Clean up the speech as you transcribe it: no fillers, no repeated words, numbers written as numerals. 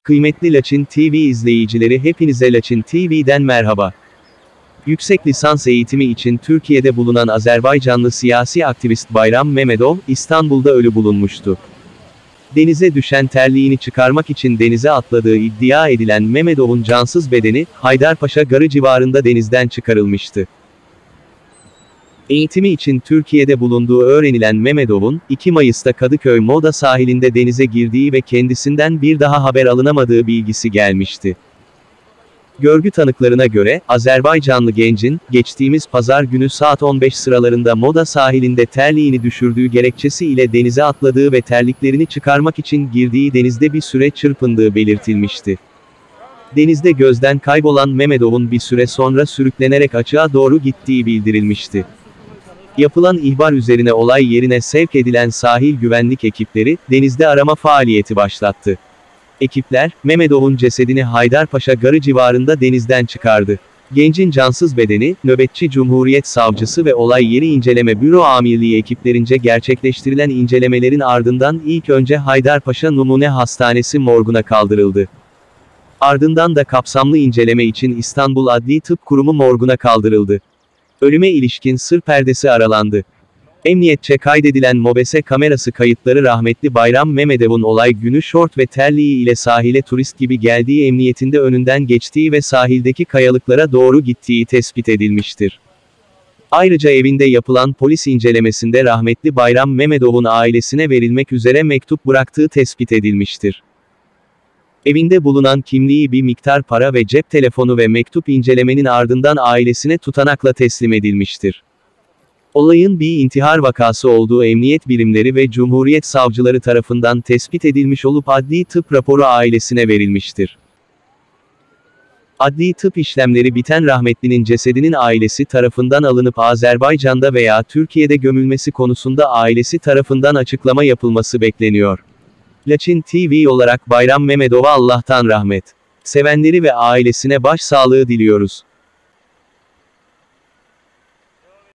Kıymetli Laçin TV izleyicileri, hepinize Laçin TV'den merhaba. Yüksek lisans eğitimi için Türkiye'de bulunan Azerbaycanlı siyasi aktivist Bayram Mehmedov, İstanbul'da ölü bulunmuştu. Denize düşen terliğini çıkarmak için denize atladığı iddia edilen Mehmedov'un cansız bedeni, Haydarpaşa Garı civarında denizden çıkarılmıştı. Eğitimi için Türkiye'de bulunduğu öğrenilen Mehmedov'un, 2 Mayıs'ta Kadıköy Moda sahilinde denize girdiği ve kendisinden bir daha haber alınamadığı bilgisi gelmişti. Görgü tanıklarına göre, Azerbaycanlı gencin, geçtiğimiz pazar günü saat 15 sıralarında Moda sahilinde terliğini düşürdüğü gerekçesi ile denize atladığı ve terliklerini çıkarmak için girdiği denizde bir süre çırpındığı belirtilmişti. Denizde gözden kaybolan Mehmedov'un bir süre sonra sürüklenerek açığa doğru gittiği bildirilmişti. Yapılan ihbar üzerine olay yerine sevk edilen sahil güvenlik ekipleri, denizde arama faaliyeti başlattı. Ekipler, Mehmedov'un cesedini Haydarpaşa Garı civarında denizden çıkardı. Gencin cansız bedeni, nöbetçi Cumhuriyet Savcısı ve Olay Yeri İnceleme Büro Amirliği ekiplerince gerçekleştirilen incelemelerin ardından ilk önce Haydarpaşa Numune Hastanesi morguna kaldırıldı. Ardından da kapsamlı inceleme için İstanbul Adli Tıp Kurumu morguna kaldırıldı. Ölüme ilişkin sır perdesi aralandı. Emniyetçe kaydedilen MOBESE kamerası kayıtları rahmetli Bayram Mehmedov'un olay günü şort ve terliği ile sahile turist gibi geldiği, emniyetinde önünden geçtiği ve sahildeki kayalıklara doğru gittiği tespit edilmiştir. Ayrıca evinde yapılan polis incelemesinde rahmetli Bayram Mehmedov'un ailesine verilmek üzere mektup bıraktığı tespit edilmiştir. Evinde bulunan kimliği, bir miktar para ve cep telefonu ve mektup incelemenin ardından ailesine tutanakla teslim edilmiştir. Olayın bir intihar vakası olduğu emniyet birimleri ve Cumhuriyet savcıları tarafından tespit edilmiş olup adli tıp raporu ailesine verilmiştir. Adli tıp işlemleri biten rahmetlinin cesedinin ailesi tarafından alınıp Azerbaycan'da veya Türkiye'de gömülmesi konusunda ailesi tarafından açıklama yapılması bekleniyor. Laçin TV olarak Bayram Mehmedov'a Allah'tan rahmet. Sevenleri ve ailesine başsağlığı diliyoruz.